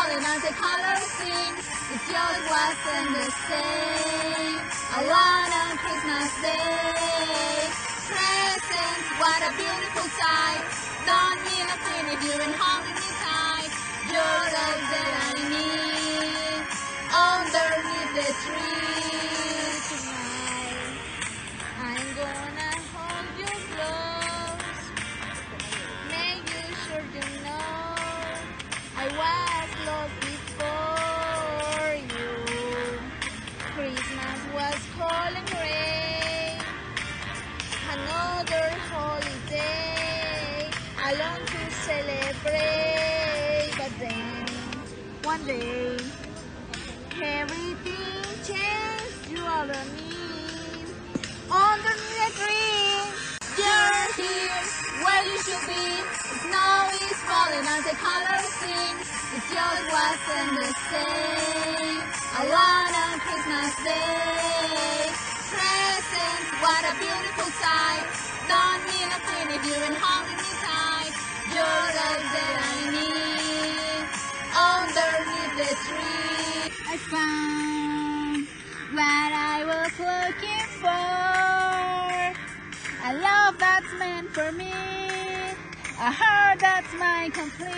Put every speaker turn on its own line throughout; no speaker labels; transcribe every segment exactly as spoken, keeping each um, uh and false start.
falling as the colors sing. It just wasn't the same. Alone on Christmas Day. Presents, what a beautiful sight. Don't mean a thing if you're holding me tight. You're all that I need underneath the tree tonight. I'm gonna hold you close. Make you sure you know I was lost before you. Christmas was cold and gray. Another holiday, alone to celebrate. But then, one day, everything changed. You all don't need underneath the tree. You're here, where you should be. Snow is falling as the colors sing. It just wasn't the same. Alone on Christmas Day. Presents, what a beautiful sight. Don't mean a thing if you're holding me tight. You're all that I need underneath the tree. I found what I was looking for. A love that's meant for me. A heart that's mine completely.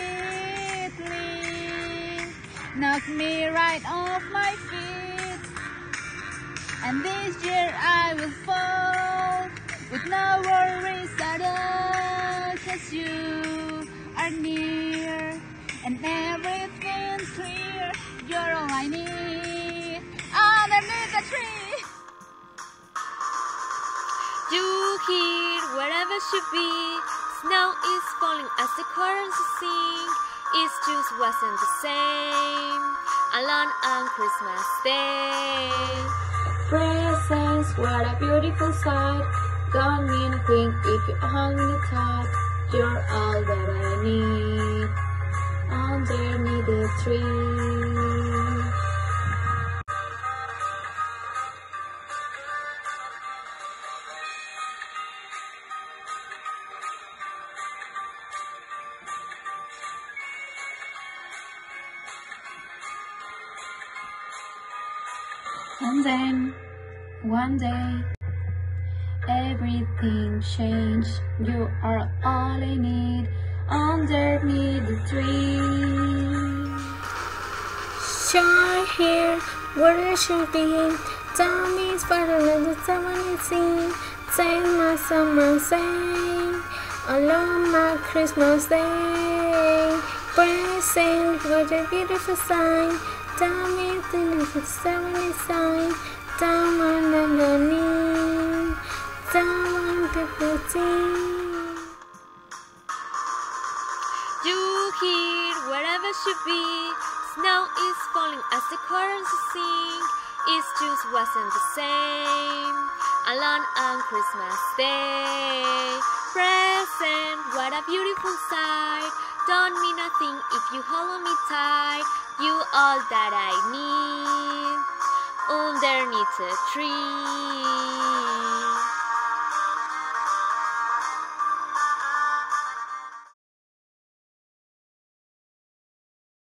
Knocked me right off my feet. And this year I will fall with no worries at all. Cause you are near and everything's clear. You're all I need underneath the tree.
You here, wherever you be. Snow is falling as the choirs sing. It just wasn't the same. Alone on Christmas Day.
Presents, what a beautiful sight. Don't mean a thing if you hold me tight. You're all that I need underneath the tree. And then, one day, everything changed. You are all I need underneath the tree.
You're here, where you should be. Time is better than the summer is seen. Take my summer say, alone my Christmas Day. Present, what a beautiful sign. Tell me if it's seventy sign. Down on the knee. Down on the fifteen.
You here, wherever you be. Snow is falling as the choirs sing. It just wasn't the same. Alone on Christmas Day. Present, what a beautiful sight. Don't mean nothing if you hold me tight. You all that I need underneath a tree.